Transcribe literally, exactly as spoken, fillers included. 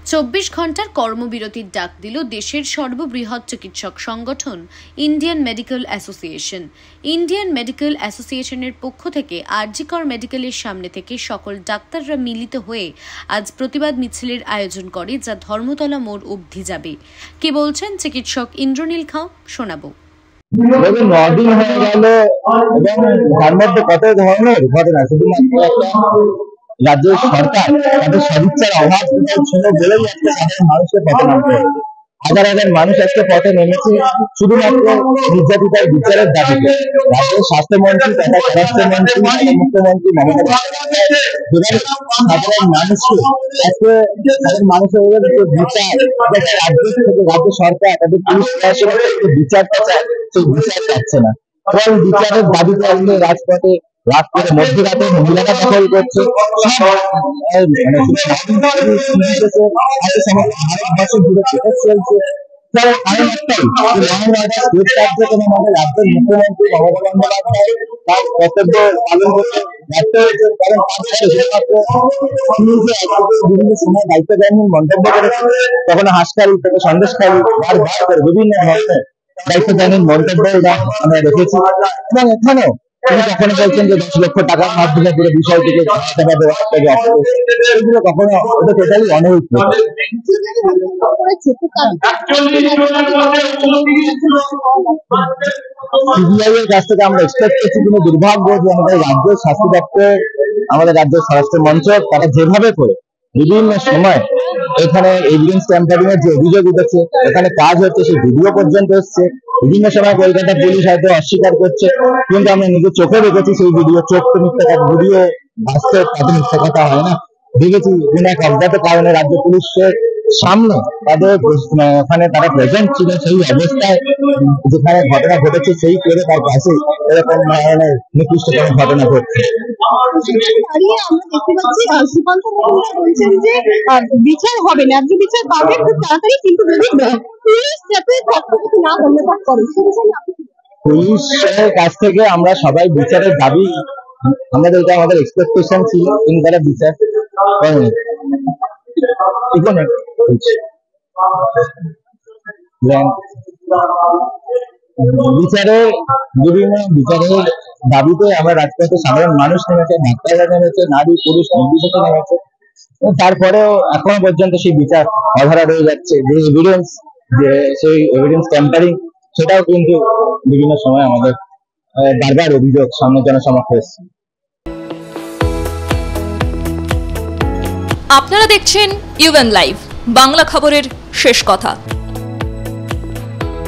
চব্বিশ ঘন্টার কর্মবিরতির ডাক দিল দেশের সর্ববৃহৎ চিকিৎসক সংগঠন Indian medical association. Indian medical অ্যাসোসিয়েশনের পক্ষ থেকে আরজি কর মেডিকেলের সামনে থেকে সকল ডাক্তাররা মিলিত হয়ে আজ প্রতিবাদ মিছিলের আয়োজন করে, যা ধর্মতলা মোড় অবধি যাবে। কি বলছেন চিকিৎসক ইন্দ্রনীল খাঁ, শোনাবো। নদিন হয়ে গেল এবং তার মধ্যে কত ধরনের ঘটনা, শুধুমাত্র রাজ্যের সরকার তাদের সদিচ্ছার অভাব ছিল বলেই আজকে সাধারণ মানুষের পথে নামতে হয়েছে। হাজার হাজার মানুষ আজকে পথে নেমেছে শুধুমাত্র নির্যাতিতার বিচারের দাবিতে। রাজ্যের স্বাস্থ্যমন্ত্রী তথা স্বরাষ্ট্রমন্ত্রী মুখ্যমন্ত্রী মমতা বন্দ্যোপাধ্যায় সাধারণ মানুষকে আজকে সাধারণ মানুষের বিচার রাজ্য থেকে রাজ্য সরকার তাদের পুলিশ প্রশাসনের বিচারটা চায়, সেই বিচার পাচ্ছে না এবং বিচারের দাবিতে আসলে রাজপথে রাজপথে মধ্যরাতে মহিলারা দখল করছে। ভারতবর্ষ জুড়ে প্রচার চলছে। আমাদের রাজ্যের মুখ্যমন্ত্রী মমতা বন্দ্যোপাধ্যায় তার কর্তব্য পালন করতে ব্যর্থ হয়েছে, কারণ বিভিন্ন সময় দায়িত্বজ্ঞানহীন মন্তব্য করেছে। কখনো হাসখালি থেকে সন্দেশখালি বারবার করে বিভিন্ন ধরনের দায়িত্বজ্ঞানহীন মন্তব্য আমরা দেখেছি এবং এখানেও তিনি কখনো বলছেন যে দশ লক্ষ টাকার মাধ্যমে পুরো বিষয়টিকে এগুলো কখনো ওটা টোটালি অনৈতিক। সিবিআই এর কাছ থেকে আমরা এক্সপেক্ট করছি, কিন্তু দুর্ভাগ্য যে আমাদের রাজ্যের স্বাস্থ্য দপ্তর, আমাদের রাজ্যের স্বরাষ্ট্র মন্ত্রক তারা যেভাবে করে বিভিন্ন সময় এখানে এভিডেন্স ট্যাম্পারিং এর যে অভিযোগ উঠেছে, এখানে কাজ হচ্ছে, সেই ভিডিও পর্যন্ত এসছে। বিভিন্ন সময় কলকাতা পুলিশ হয়তো অস্বীকার করছে, কিন্তু আমরা নিজের চোখে দেখেছি সেই ভিডিও। চোখ তো মিথ্যা কথা, ভিডিও বাস্তব, তাতে মিথ্যা কথা হয় না। দেখেছি কোন এক অজ্ঞাত কারণে রাজ্য পুলিশের সামনে তাদের ওখানে তারা প্রেজেন্ট ছিল, সেই অবস্থায় যেখানে ঘটনা ঘটেছে সেই করে তার কাছে এরকম ধরনের নিকৃষ্টতম ঘটনা ঘটছে। বিচার হবে, ন্যায্য বিচার পাবে খুব তাড়াতাড়ি, কিন্তু যদি পুলিশ যাতে পক্ষপাতী না ধন্যবাদ করে, পুলিশের কাছ থেকে আমরা সবাই বিচারের দাবি, আমাদের এটা আমাদের এক্সপেকটেশন ছিল, কিন্তু তারা বিচার বিচারের বিভিন্ন বিচারের দাবিতে আমরা রাজপথে সাধারণ মানুষ নেমেছে, ডাক্তাররা নেমেছে, নারী পুরুষ নির্বিশেষে নেমেছে। তারপরেও এখনো পর্যন্ত সেই বিচার অধরা রয়ে যাচ্ছে। যে এভিডেন্স, যে সেই এভিডেন্স ট্যাম্পারিং, সেটাও কিন্তু বিভিন্ন সময় আমাদের বারবার অভিযোগ সামনে জনসমক্ষে এসেছে। আপনারা দেখছেন ইউএন লাইভ, বাংলা খবরের শেষ কথা।